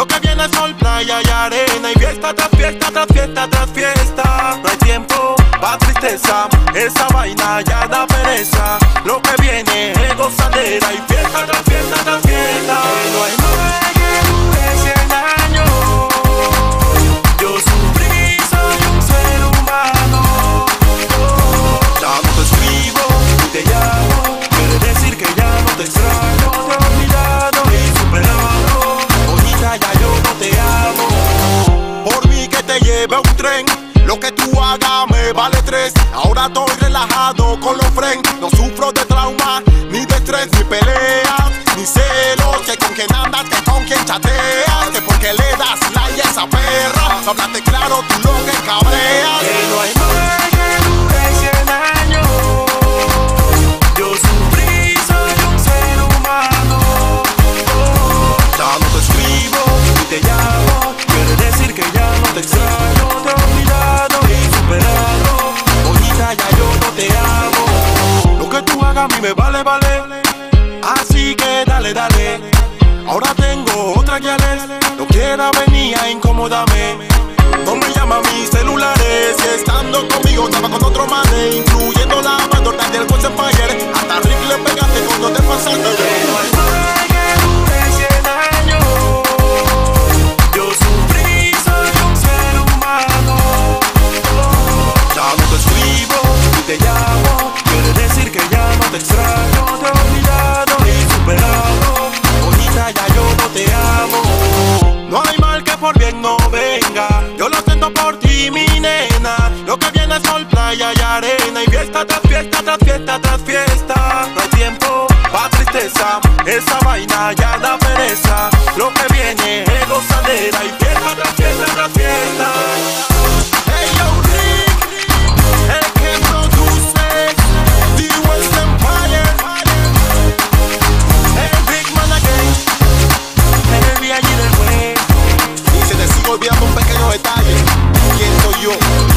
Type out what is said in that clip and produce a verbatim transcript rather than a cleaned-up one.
Lo que viene es sol, playa y arena, y fiesta tras fiesta, tras fiesta, tras fiesta. No hay tiempo pa' tristeza, esa vaina ya da pereza. Lo que viene es gozadera, y fiesta tras fiesta, tras fiesta. Que no hay nada que dure cien años. Yo sufrí, soy un ser humano. Ya no te escribo, ni te llamo. Quiere decir que ya no te extraño. Te he olvidado y superado. Bonita, ya yo no te amo. Por mí que te lleve un tren. Lo que tú hagas me vale tres. Ahora estoy relajado con los friends. No sufro de trauma, ni de estrés, ni peleas, ni celos. Que con quien andas, que con quien chateas. Que porque le das like a esa perra. Háblate claro, tú lo que cabreas. Que no hay nada que dure cien años. Yo sufrí, soy un ser humano. Ya no te escribo, ni te llamo. Quiere decir que ya no te extraño. Te he olvidado y superado. Bonita, ya yo no te amo. Lo que tú hagas a mí me vale, vale. Así que dale, dale. Ahora tengo otra que ales. No quiera venir a incomódame. No me llama a mis celulares. Si estando conmigo estaba con otro mane, incluyendo la bandota del West Empire. Hasta Rick le pegaste cuando te pasaste. No hay nada que dure cien años. Yo sufrí, soy un ser humano. Ya no te escribo, ni te llamo. Quiere decir que ya no te extraño. Te he olvidado y superado. Bonita, ya yo no te amo. No hay mal que por bien no venga. Yo lo siento por ti, mi nena. Lo que viene es sol, playa y arena, y fiesta tras fiesta, tras fiesta, tras fiesta. No hay tiempo pa' tristeza, esa vaina ya da pereza. Lo que viene es gozadera, y fiesta tras fiesta, tras fiesta. Hey yo Rick, el que produce The West Empire. El Big Man again, el V I G del güey. Y se te sigue olvidando un pequeño detalle. ¿Quién soy yo?